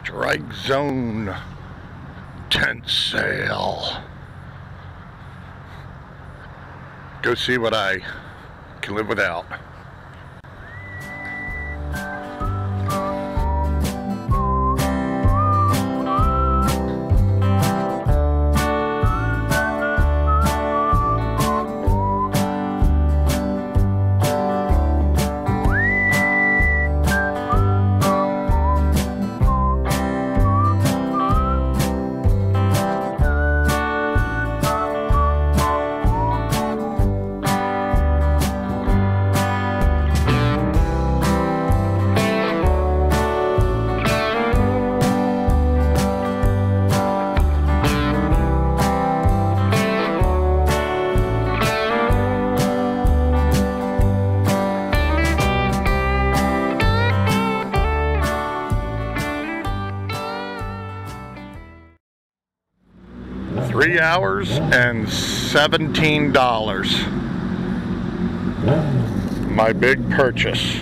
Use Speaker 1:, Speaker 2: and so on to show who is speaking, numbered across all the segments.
Speaker 1: Strike Zone tent sale. Go see what I can live without. $3 and $17. My big purchase.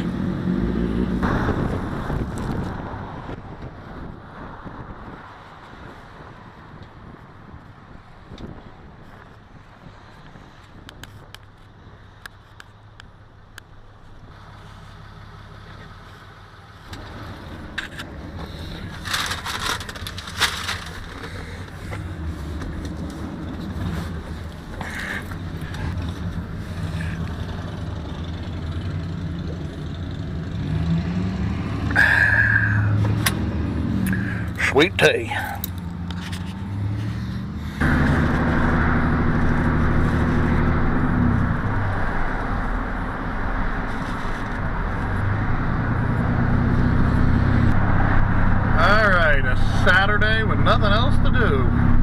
Speaker 1: Sweet tea. All right, a Saturday with nothing else to do.